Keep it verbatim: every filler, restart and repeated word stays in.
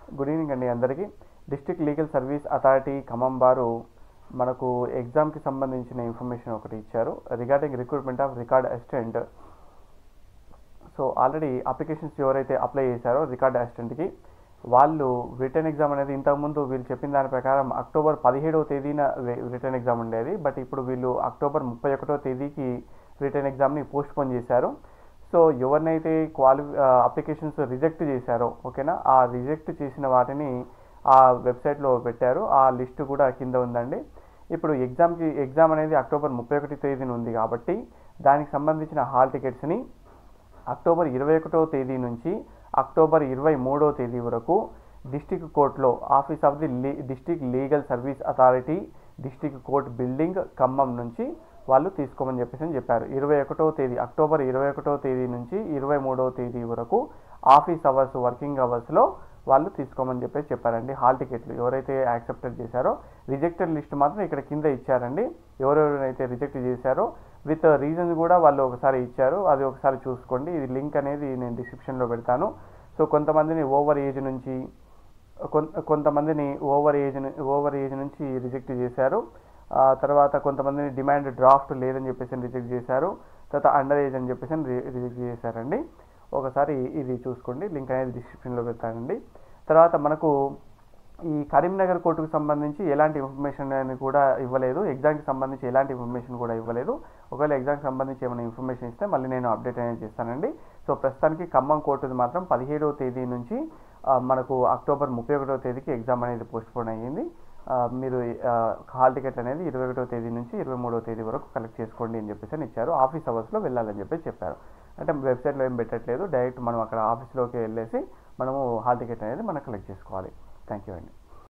Good evening అండి అందరికీ. District legal service authority Khammam వారు మనకు ఎగ్జామ్కి సంబంధించిన ఇన్ఫర్మేషన్ ఒకటి ఇచ్చారు regarding recruitment of record assistant. So already applications ఎవరైతే అప్లై చేశారో రికార్డ్ అసిస్టెంట్కి వాళ్ళు రిటర్న్ ఎగ్జామ్ అనేది ఇంతకుముందు వీళ్ళు చెప్పిన దాని ప్రకారం అక్టోబర్ పదిహేడవ తేదీన రిటర్న్ ఎగ్జామ్ ఉండేది. బట్ ఇప్పుడు వీళ్ళు అక్టోబర్ ముప్పై ఒకటో తేదీకి రిటర్న్ ఎగ్జామ్ని పోస్ట్ పోన్ చేశారు. సో ఎవరినైతే క్వాలి అప్లికేషన్స్ రిజెక్ట్ చేశారో ఓకేనా, ఆ రిజెక్ట్ చేసిన వాటిని ఆ వెబ్సైట్లో పెట్టారు. ఆ లిస్టు కూడా కింద ఉందండి. ఇప్పుడు ఎగ్జామ్కి ఎగ్జామ్ అనేది అక్టోబర్ ముప్పై ఒకటి తేదీన ఉంది కాబట్టి దానికి సంబంధించిన హాల్ టికెట్స్ని అక్టోబర్ ఇరవై ఒకటో తేదీ నుంచి అక్టోబర్ ఇరవై మూడో తేదీ వరకు డిస్ట్రిక్ట్ కోర్టులో ఆఫీస్ ఆఫ్ ది లీ district legal service authority district court building Khammam నుంచి వాళ్ళు తీసుకోమని చెప్పేసి అని చెప్పారు. ఇరవై ఒకటో తేదీ అక్టోబర్ ఇరవై ఒకటో తేదీ నుంచి ఇరవై మూడవ తేదీ వరకు ఆఫీస్ అవర్స్ వర్కింగ్ అవర్స్లో వాళ్ళు తీసుకోమని చెప్పేసి చెప్పారండి. హాల్ టికెట్లు ఎవరైతే యాక్సెప్టెడ్ చేశారో రిజెక్టెడ్ లిస్ట్ మాత్రం ఇక్కడ కింద ఇచ్చారండి. ఎవరెవరైతే రిజెక్ట్ చేశారో విత్ రీజన్స్ కూడా వాళ్ళు ఒకసారి ఇచ్చారు, అది ఒకసారి చూసుకోండి. ఇది లింక్ అనేది నేను డిస్క్రిప్షన్లో పెడతాను. సో కొంతమందిని ఓవర్ ఏజ్ నుంచి కొంతమందిని ఓవర్ ఏజ్ ఓవర్ ఏజ్ నుంచి రిజెక్ట్ చేశారు. తర్వాత కొంతమందిని డిమాండ్ డ్రాఫ్ట్ లేదని చెప్పేసి రిజెక్ట్ చేశారు. తర్వాత అండర్ ఏజ్ అని చెప్పేసి రిజెక్ట్ చేశారండి. ఒకసారి ఇది చూసుకోండి, లింక్ అనేది డిస్క్రిప్షన్లో పెడతానండి. తర్వాత మనకు ఈ కరీంనగర్ కోర్టుకు సంబంధించి ఎలాంటి ఇన్ఫర్మేషన్ అని కూడా ఇవ్వలేదు, ఎగ్జామ్కి సంబంధించి ఎలాంటి ఇన్ఫర్మేషన్ కూడా ఇవ్వలేదు. ఒకవేళ ఎగ్జామ్కి సంబంధించి ఏమైనా ఇన్ఫర్మేషన్ ఇస్తే మళ్ళీ నేను అప్డేట్ అనేది చేస్తానండి. సో ప్రస్తుతానికి ఖమ్మం కోర్టుది మాత్రం పదిహేడవ తేదీ నుంచి మనకు అక్టోబర్ ముప్పై ఒకటో తేదీకి ఎగ్జామ్ అనేది పోస్ట్పోన్ అయ్యింది. మీరు హాల్ టికెట్ అనేది ఇరవై ఒకటో తేదీ నుంచి ఇరవై మూడో తేదీ వరకు కలెక్ట్ చేసుకోండి అని చెప్పేసి అని ఇచ్చారు. ఆఫీస్ అవర్స్లో వెళ్ళాలని చెప్పేసి చెప్పారు. అంటే వెబ్సైట్లో ఏం పెట్టట్లేదు, డైరెక్ట్ మనం అక్కడ ఆఫీస్లోకి వెళ్ళేసి మనము హాల్ టికెట్ అనేది మనం కలెక్ట్ చేసుకోవాలి. థ్యాంక్ యూ అండి.